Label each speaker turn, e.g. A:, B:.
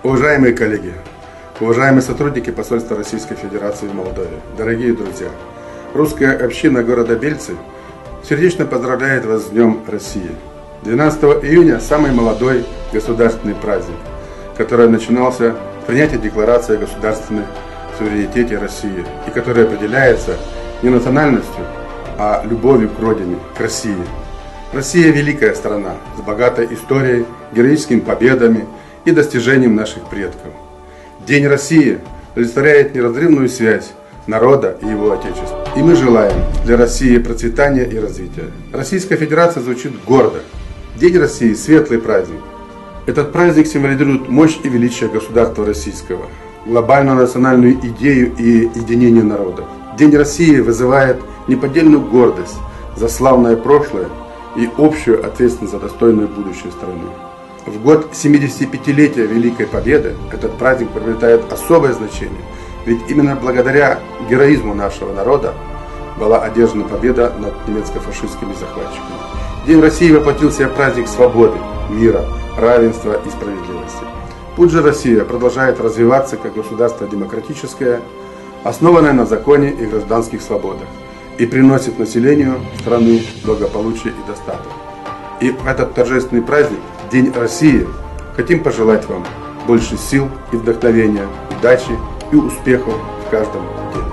A: Уважаемые коллеги, уважаемые сотрудники посольства Российской Федерации в Молдове, дорогие друзья, русская община города Бельцы сердечно поздравляет вас с Днем России. 12 июня самый молодой государственный праздник, который начинался с принятия Декларации о государственном суверенитете России и который определяется не национальностью, а любовью к родине, к России. Россия – великая страна с богатой историей, героическими победами и достижением наших предков. День России олицетворяет неразрывную связь народа и его отечества. И мы желаем для России процветания и развития. Российская Федерация звучит гордо. День России – светлый праздник. Этот праздник символизирует мощь и величие государства российского, глобальную национальную идею и единение народов. День России вызывает неподдельную гордость за славное прошлое и общую ответственность за достойную будущее страны. В год 75-летия Великой Победы этот праздник приобретает особое значение, ведь именно благодаря героизму нашего народа была одержана победа над немецко-фашистскими захватчиками. День России воплотил в себя праздник свободы, мира, равенства и справедливости. Путь же Россия продолжает развиваться как государство демократическое, основанное на законе и гражданских свободах, и приносит населению страны благополучие и достаток. И в этот торжественный праздник, День России, хотим пожелать вам больше сил и вдохновения, удачи и успехов в каждом деле.